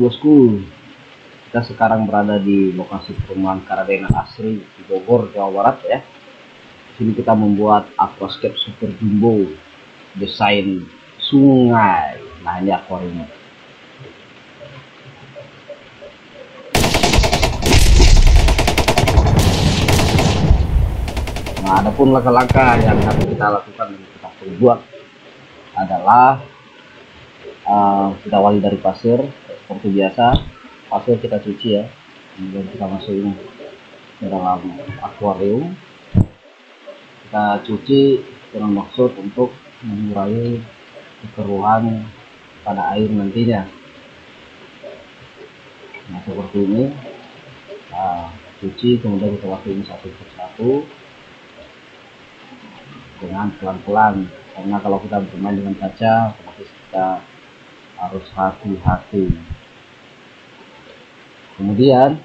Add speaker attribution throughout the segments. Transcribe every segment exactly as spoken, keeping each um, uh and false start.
Speaker 1: bosku, kita sekarang berada di lokasi perumahan Karadena Asri di Bogor, Jawa Barat ya. Di sini kita membuat aquascape super jumbo desain sungai. Nah, ini akuariumnya. Nah, adapun langkah-langkah yang harus kita lakukan dan kita buat adalah uh, kita awali dari pasir seperti biasa. Pasir kita cuci ya, kemudian kita masukin ke dalam akuarium. Kita cuci dengan maksud untuk mengurangi kekeruhan pada air nantinya. Nah, seperti ini. Nah, cuci kemudian kita lakukan satu persatu dengan pelan-pelan, karena kalau kita bermain dengan kaca otomatis kita harus hati-hati. Kemudian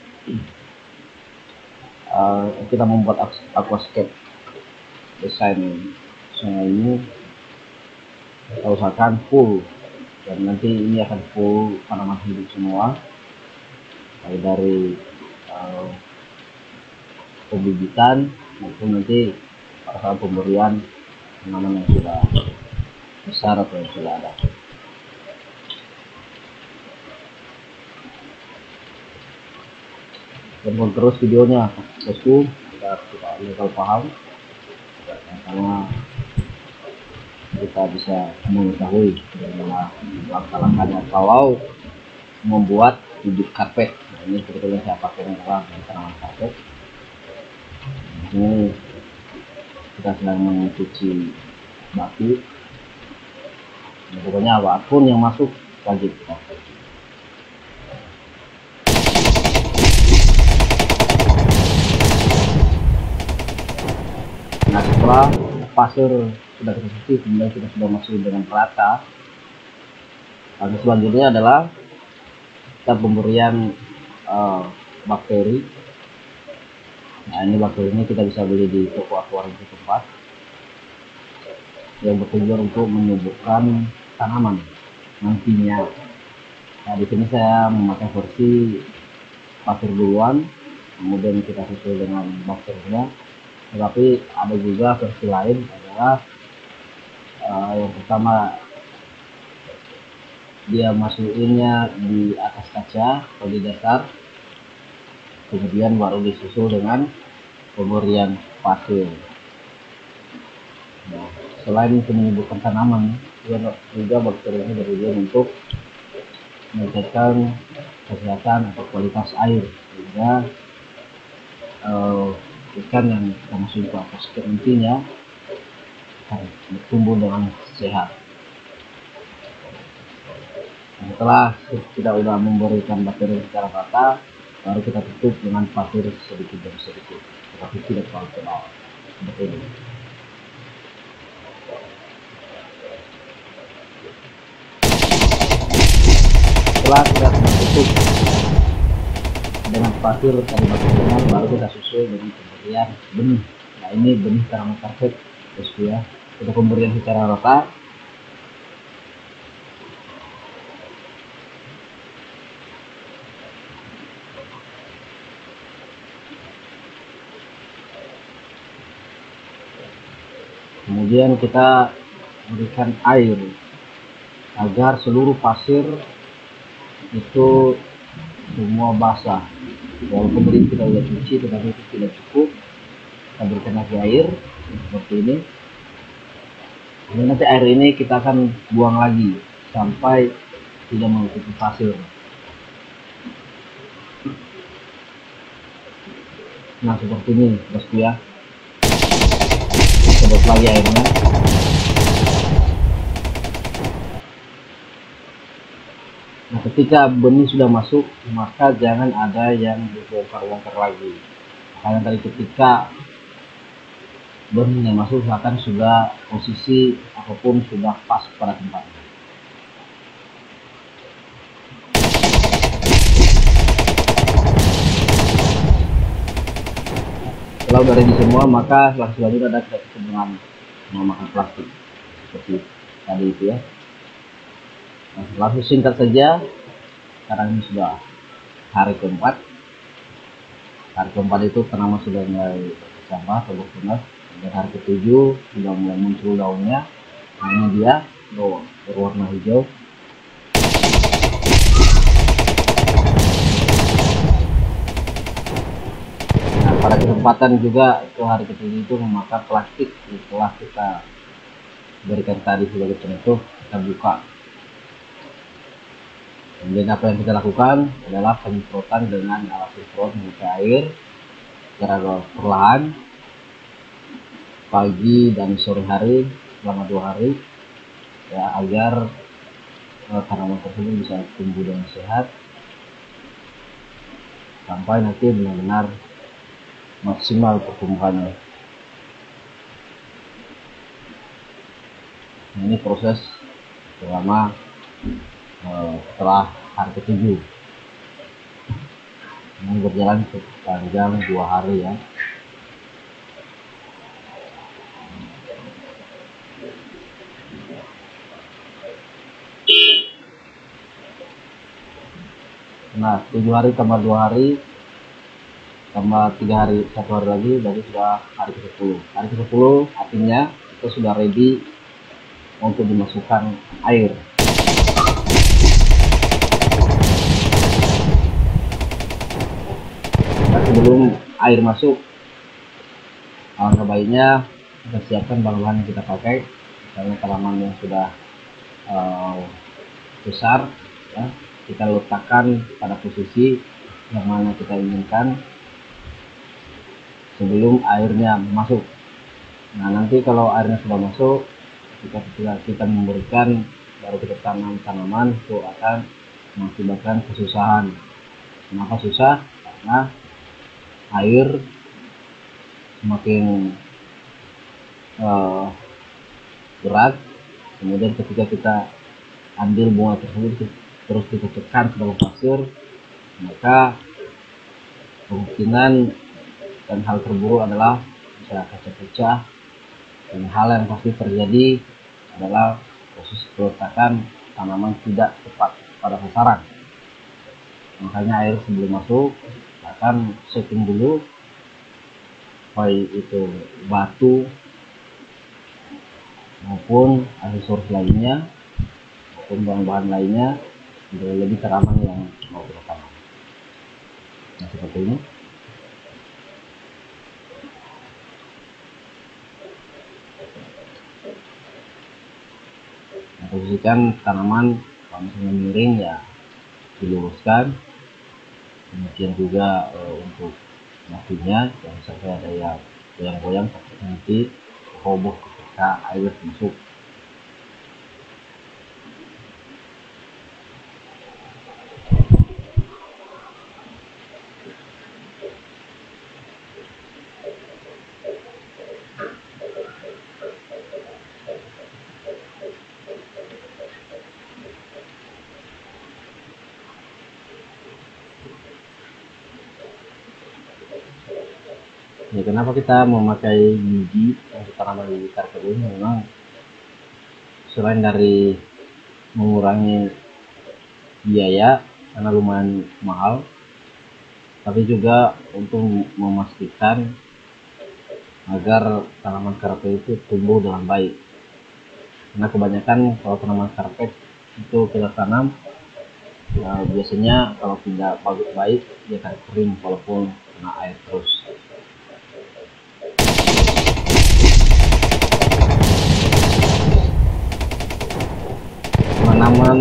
Speaker 1: uh, kita membuat aquascape desain sungai ini, kita usahakan full, dan nanti ini akan full tanaman hidup semua, mulai dari uh, pembibitan maupun nanti pada saat pemberian tanaman yang sudah besar atau yang sudah ada. Tonton terus videonya bosku, agar kita legal paham, karena kita bisa mengetahui bagaimana langkah-langkahnya kalau membuat bibit karpet. Nah, ini sebetulnya saya pakai adalah tanaman karpet. Ini kita sedang mencuci batu. Nah, pokoknya apapun yang masuk wajib kita. Nah, setelah pasir sudah kita cuci, kemudian kita sudah masuk dengan rata. Lalu selanjutnya adalah kita pemberian uh, bakteri. Nah, ini bakteri ini kita bisa beli di toko akuarium setempat, yang bertujuan untuk menyembuhkan tanaman nantinya. Nah, di sini saya memakai versi pasir duluan, kemudian kita susul dengan bakterinya. Tetapi ada juga versi lain adalah uh, yang pertama dia masukinnya di atas kaca atau di dasar, kemudian baru disusul dengan pemberian pasir. Nah, selain itu menyembuhkan tanaman, juga bakteri ini bertujuan untuk meningkatkan kesehatan atau kualitas air, sehingga uh, ikan yang kita masuk ke aquascape nantinya akan tumbuh dengan sehat. Nah, setelah kita sudah memberikan bakteri secara rata, baru kita tutup dengan pasir sedikit demi sedikit, tetapi tidak terlalu tebal seperti ini. Setelah kita sudah tutup dengan pasir tadi bakterinya, baru kita susul dengan pemberian benih. Nah, ini benih tanaman karpet bosku ya. Kita pemberian secara rata. Kemudian kita berikan air agar seluruh pasir itu semua basah. Walaupun tadi kita sudah cuci, tetapi itu tidak cukup. Kita berikan lagi air seperti ini. Dan nanti air ini kita akan buang lagi sampai tidak menutupi pasir. Nah, seperti ini bosku ya. Sedot lagi airnya. Nah, ketika benih sudah masuk, maka jangan ada yang dibongkar-bongkar lagi. Karena tadi ketika benihnya masuk, akan sudah posisi apapun sudah pas pada tempatnya. Setelah udah ready semua, maka selanjutnya ada kita tutup dengan menggunakan plastik seperti tadi itu ya. Nah, langsung singkat saja, sekarang ini sudah hari keempat. Hari keempat itu tanaman sudah mulai bercambah atau bertunas, dan hari ketujuh sudah mulai muncul daunnya. Nah, ini dia daun berwarna hijau. Nah, pada kesempatan juga ke hari ketujuh itu memakai plastik. Setelah kita berikan tadi sebagai penutup, kita buka. Kemudian apa yang kita lakukan adalah penyemprotan dengan alat semprot mengisi air secara perlahan pagi dan sore hari selama dua hari, ya, agar eh, tanaman tersebut bisa tumbuh dengan sehat sampai nanti benar-benar maksimal pertumbuhannya. Ini proses selama uh, setelah hari ketujuh. Ini berjalan sepanjang dua hari ya. Nah, tujuh hari tambah dua hari tambah tiga hari, satu hari lagi, berarti sudah hari ke sepuluh. Hari ke sepuluh artinya kita sudah ready untuk dimasukkan air. Nah, sebelum air masuk, alangkah baiknya kita siapkan bahan-bahan yang kita pakai. Misalnya tanaman yang sudah uh, besar, ya, kita letakkan pada posisi yang mana kita inginkan sebelum airnya masuk. Nah, nanti kalau airnya sudah masuk, kita kita, kita memberikan, baru kita tanam tanaman, itu akan mengakibatkan kesusahan. Kenapa susah? Karena air semakin uh, berat, kemudian ketika kita ambil bunga tersebut terus kita tekan ke dalam pasir, maka kemungkinan dan hal terburuk adalah bisa pecah-pecah, dan hal yang pasti terjadi adalah proses peletakan tanaman tidak tepat pada sasaran. Makanya air sebelum masuk akan setting dulu, baik itu batu maupun aksesoris lainnya maupun bahan-bahan lainnya, lebih teraman yang mau kita tanam. Nah, seperti ini. Nah, posisikan tanaman kalau misalnya miring ya diluruskan. Demikian juga e, untuk matinya jangan sampai ada yang goyang-goyang, nanti roboh ketika air masuk. Ya, kenapa kita memakai biji untuk tanaman biji karpet ini? Memang selain dari mengurangi biaya karena lumayan mahal, tapi juga untuk memastikan agar tanaman karpet itu tumbuh dengan baik. Karena kebanyakan kalau tanaman karpet itu kita tanam, ya, biasanya kalau tidak bagus baik dia akan kering walaupun kena air terus. Tanaman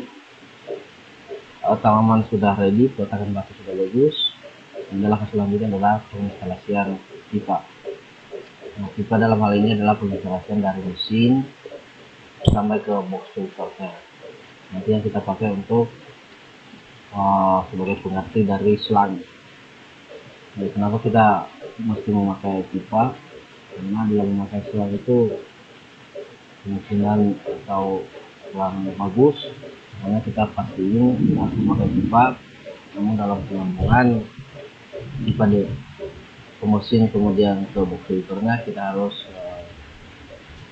Speaker 1: uh, tanaman sudah ready, peletakan batu sudah bagus. Adalah selanjutnya adalah penginstalasian pipa. Nah, pipa dalam hal ini adalah penginstalasian dari mesin sampai ke box filternya. Nanti yang kita pakai untuk uh, sebagai pengganti dari selang. Jadi kenapa kita mesti memakai pipa? Karena dalam memakai selang itu kemungkinan atau selang bagus, makanya kita pastiin kita memakai pipa. Namun dalam pengembangan pipa di ke mesin kemudian ke box filternya, kita harus uh,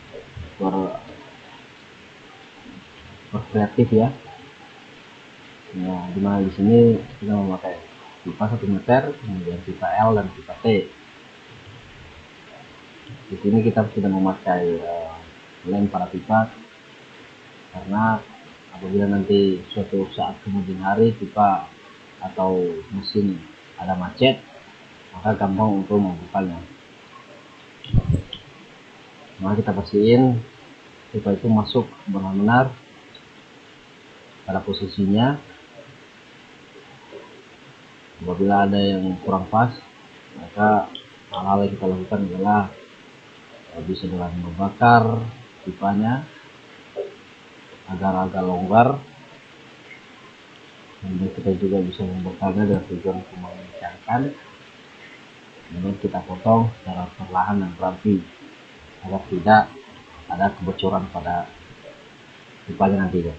Speaker 1: ber, berkreatif ya. Nah, dimana di sini kita memakai pipa satu meter, kemudian pipa L dan pipa T. Di sini kita sudah memakai uh, lem para pipa, karena apabila nanti suatu saat kemudian hari pipa atau mesin ada macet, maka gampang untuk membukanya. Maka kita pastiin pipa itu masuk benar-benar pada posisinya. Apabila ada yang kurang pas, maka hal-hal yang kita lakukan adalah bisa dengan membakar pipanya agar agak longgar, dan kita juga bisa membakarnya dengan tujuan untuk mengencangkan, kemudian kita potong secara perlahan dan rapi agar tidak ada kebocoran pada pipanya nantinya.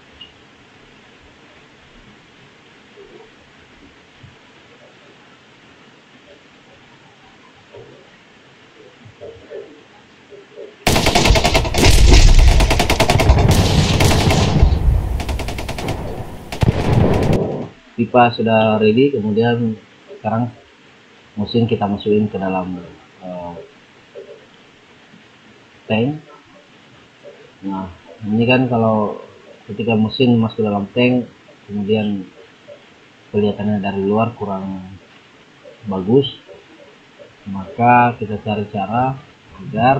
Speaker 1: Pipa sudah ready, kemudian sekarang mesin kita masukin ke dalam uh, tank. Nah, ini kan kalau ketika mesin masuk ke dalam tank, kemudian kelihatannya dari luar kurang bagus, maka kita cari cara agar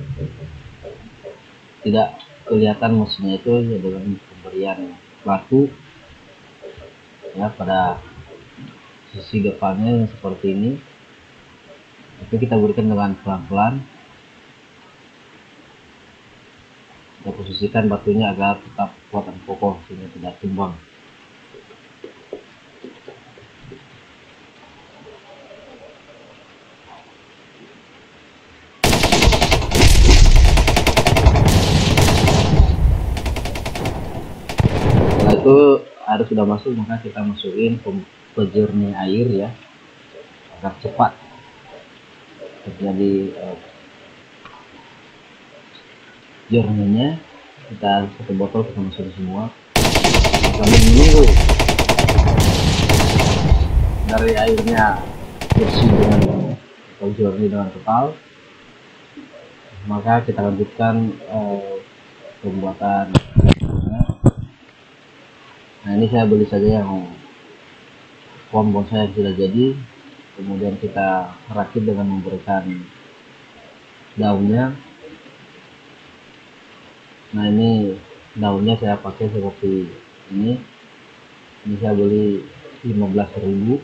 Speaker 1: tidak kelihatan mesinnya itu ya dengan pemberian batu ya pada sisi depannya seperti ini. Itu kita berikan dengan pelan-pelan, kita posisikan batunya agar tetap kuat dan kokoh sehingga tidak tumbang. Setelah itu air sudah masuk, maka kita masukin pejernih air ya, agar cepat terjadi uh, jernihnya. Kita satu botol kita masukin semua sambil menunggu dari airnya bersih dengan atau jernih dengan total, maka kita lanjutkan uh, pembuatan. Nah, ini saya beli saja yang pohon bonsai yang sudah jadi, kemudian kita rakit dengan memberikan daunnya. Nah, ini daunnya saya pakai seperti ini. Ini saya beli lima belas ribu.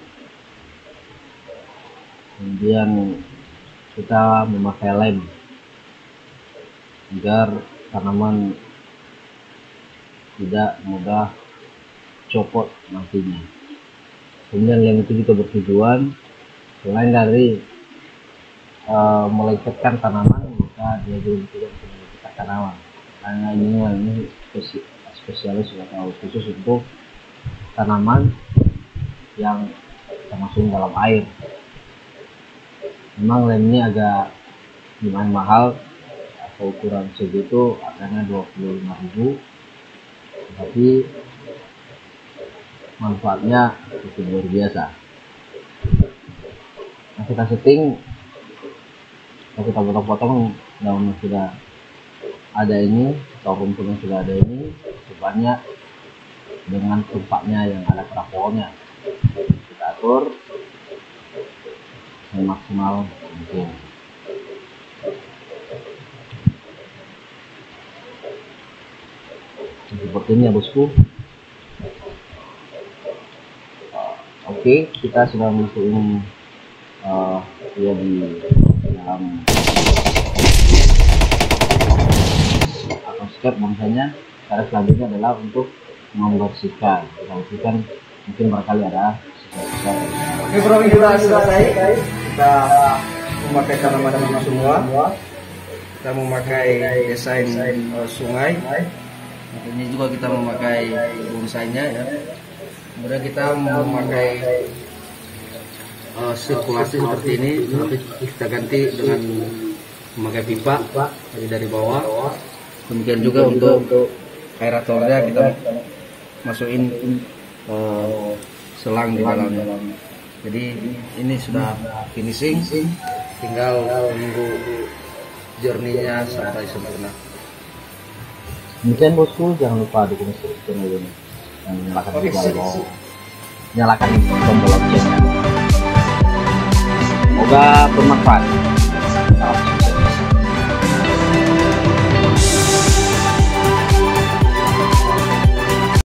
Speaker 1: Kemudian kita memakai lem agar tanaman tidak mudah copot nantinya. Kemudian lem itu juga bertujuan selain dari uh, melengketkan tanaman, maka dia juga untuk melengketkan tanaman. Karena ini ini spesialis atau khusus untuk tanaman yang kita masukin dalam air. Memang lem ini agak lumayan mahal, atau ukuran segitu harganya dua puluh lima ribu, tapi manfaatnya cukup luar biasa. Nah, kita setting, kita potong-potong daun yang sudah ada ini atau rumput yang sudah ada ini sebanyak dengan tempatnya yang ada pada pohonnya. Kita atur semaksimal mungkin. Seperti ini ya bosku. Oke, kita sudah masukin uh, dia di dalam atau step bangsanya. Cara selanjutnya adalah untuk membersihkan. Membersihkan mungkin barangkali ada sisa-sisa.
Speaker 2: Oke bro, ini sudah selesai. Kita memakai tanaman-tanaman semua. Kita memakai desain uh, sungai. Ini juga kita memakai bonsainya ya. Kemudian kita memakai uh, sirkulasi seperti ini, tapi kita ganti dengan memakai pipa dari dari bawah. Kemudian juga untuk aeratornya kita masukin uh, selang di dalamnya. Jadi ini sudah finishing, tinggal menunggu journey-nya sampai sempurna.
Speaker 1: Mungkin bosku, jangan lupa dukung channel ini dan nyalakan tombol nyalakan tombol loncengnya. Semoga bermanfaat.